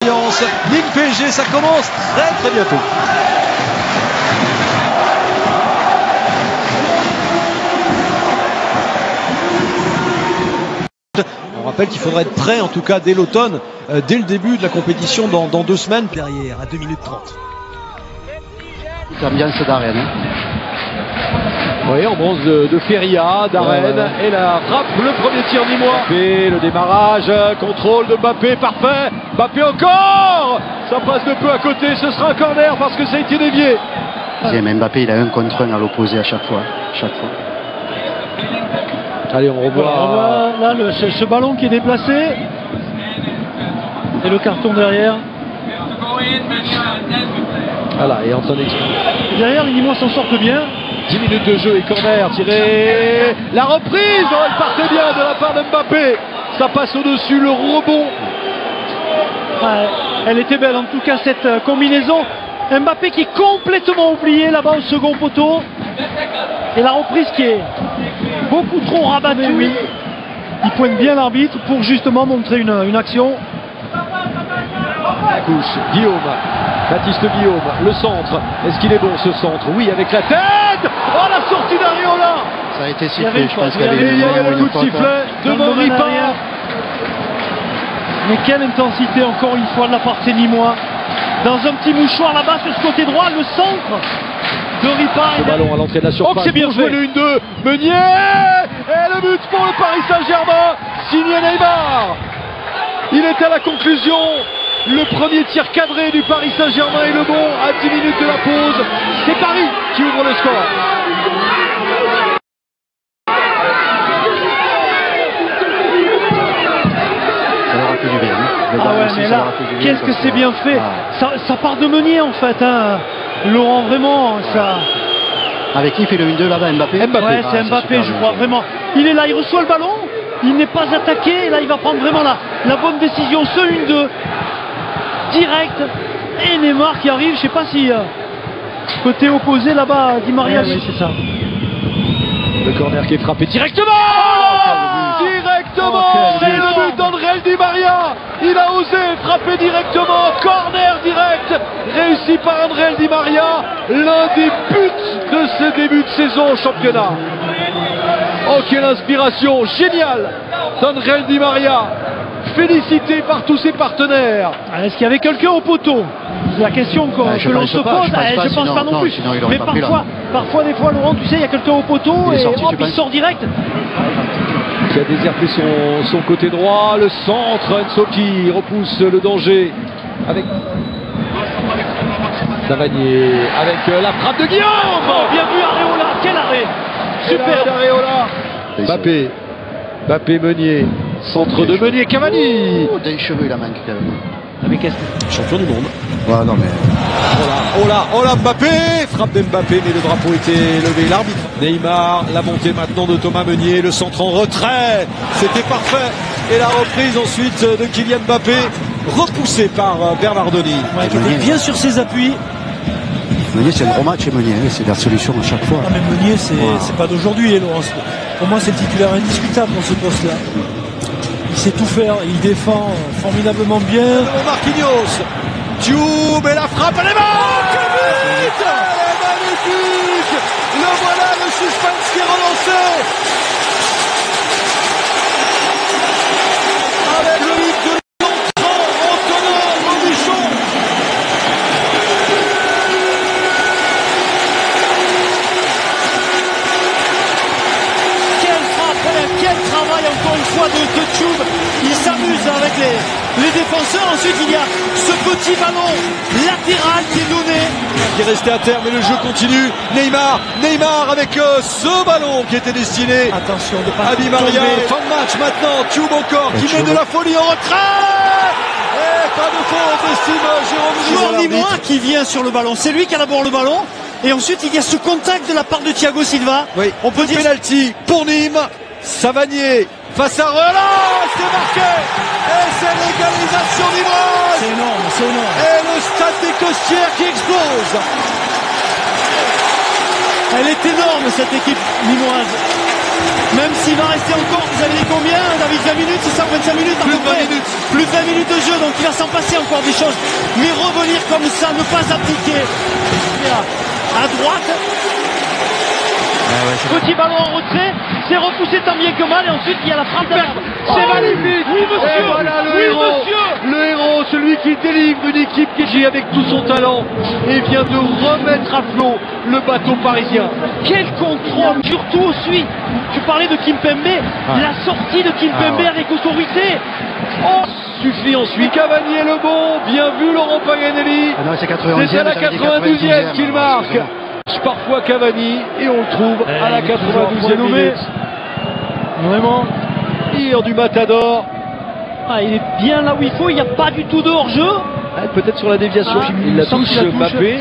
l'ambiance. Ligue PSG, ça commence très très bientôt. On rappelle qu'il faudrait être prêt en tout cas dès l'automne, dès le début de la compétition dans 2 semaines. Derrière, à 2 minutes 30. L'ambiance d'Arène. Oui, en bronze de Feria, d'Arène, et la frappe, le premier tir nîmois. Mbappé, le démarrage, contrôle de Mbappé, parfait. Mbappé encore. Ça passe de peu à côté, ce sera un corner parce que ça a été dévié. Mbappé, il a 1 contre 1 à l'opposé à chaque fois. Allez, on revoit. Là, ce ballon qui est déplacé. Et le carton derrière. Voilà, et en train derrière, les Nîmois s'en sortent bien. 10 minutes de jeu et corner tiré. La reprise, oh, elle partait bien de la part de Mbappé. Ça passe au-dessus, le rebond. Ouais, elle était belle en tout cas cette combinaison. Mbappé qui est complètement oublié là-bas au second poteau. Et la reprise qui est beaucoup trop rabattue. Oui. Il pointe bien l'arbitre pour justement montrer une action. La couche, Guillaume. Baptiste Guillaume, le centre. Est-ce qu'il est bon ce centre? Oui, avec la tête. Oh, la sortie d'Areola. Ça a été sifflé, je pense qu'il y avait le coup de sifflet de Ripard. Mais quelle intensité encore une fois de la part des Nîmois. Dans un petit mouchoir là-bas sur ce côté droit, le centre de Ripard. Le ballon à l'entrée de la surface. Oh, c'est bien joué. Le 1-2. Meunier. Et le but pour le Paris Saint-Germain. Signé Neymar. Il est à la conclusion. Le premier tir cadré du Paris Saint-Germain est le bon à 10 minutes de la pause. C'est Paris qui ouvre le score. Ça leur a fait du bien. Ah ouais, mais là, qu'est-ce que c'est bien fait. Ça part de Meunier en fait, hein. Laurent, vraiment, ça. Avec qui fait le 1-2 là-bas, Mbappé? Ouais, c'est Mbappé, je crois, vraiment. Il est là, il reçoit le ballon, il n'est pas attaqué, et là il va prendre vraiment la bonne décision, ce 1-2. Direct, et Neymar qui arrive, je sais pas si côté opposé là-bas, Di Maria. Oui, c'est ça. Le corner qui est frappé directement. C'est le but d'André Di Maria. Il a osé frapper directement, corner direct, réussi par André Di Maria, l'un des buts de ce début de saison au championnat. Oh, quelle inspiration géniale d'André Di Maria. Félicité par tous ses partenaires. Est-ce qu'il y avait quelqu'un au poteau? C'est la question que l'on se pose. Je pense pas non plus. Mais parfois, des fois, Laurent, tu sais, il y a quelqu'un au poteau et hop, il sort direct. Qui a déserté son côté droit, le centre, Enzo qui repousse le danger avec Savanier, avec la frappe de Guillaume. Oh, bien vu Areola, quel arrêt. Super Areola. Mbappé, Meunier, centre de Meunier, Cavani. Oh, des cheveux il a manqué quand même. Mais qu'est-ce que... Champion du monde. Ouais, non mais... Oh là, Mbappé. Frappe d'Mbappé, mais le drapeau était levé. L'arbitre. Neymar, la montée maintenant de Thomas Meunier, le centre en retrait. C'était parfait. Et la reprise ensuite de Kylian Mbappé, repoussé par Bernardoni. Ouais, qui était bien sur ses appuis. Meunier, c'est un gros match, Meunier, c'est la solution à chaque fois. Non mais Meunier, c'est pas d'aujourd'hui, Laurent. Pour moi, c'est le titulaire indiscutable dans ce poste-là. Il sait tout faire, il défend formidablement bien. Marquinhos, Dioum et la frappe, elle est morte. Elle est magnifique. Le voilà, le suspense qui est relancé. Avec le but de l'entrant autonome au Bichon. Quelle frappe, quel travail encore une fois de Dioum. Il s'amuse avec les défenseurs. Ensuite, il y a ce petit ballon latéral qui est donné. Qui est resté à terre, mais le jeu continue. Neymar avec ce ballon qui était destiné à Di Maria. Fin de match maintenant. Dioum encore qui met de la folie en retrait. Et pas de faute, estime Jérôme Nîmois qui vient sur le ballon. C'est lui qui a d'abord le ballon. Et ensuite, il y a ce contact de la part de Thiago Silva. Oui, on peut dire penalty pour Nîmes. Savanier face à Roland, c'est marqué. Et c'est l'égalisation nîmoise. C'est énorme. Et le stade des Costières qui explose. Elle est énorme cette équipe nîmoise. Même s'il va rester encore, vous avez dit combien, David? 20 minutes, c'est ça, 25 minutes à peu près. Plus de 20 minutes de jeu, donc il va s'en passer encore des choses. Mais revenir comme ça, ne pas abdiquer. À droite. Petit ballon en retrait, c'est repoussé tant bien que mal, et ensuite il y a la frappe d'arbre. C'est magnifique. Oui, monsieur. Et voilà le Oui, héros. monsieur. Le héros, celui qui délivre une équipe qui agit avec tout son talent et vient de remettre à flot le bateau parisien. Quel contrôle, surtout celui, tu parlais de Kimpembe, la sortie de Kimpembe avec autorité. Oh, suffit ensuite. Cavani est le bon, bien vu Laurent Paganelli. Ah non, c'est 91e, C'est à la 92e qu'il marque. Parfois Cavani et on le trouve à la 92e minute. Vraiment. Tir du Matador. Ah, il est bien là où il faut, il n'y a pas du tout de hors-jeu. Peut-être sur la déviation. Ah, Il la il semble touche qu'il la touche. Mbappé.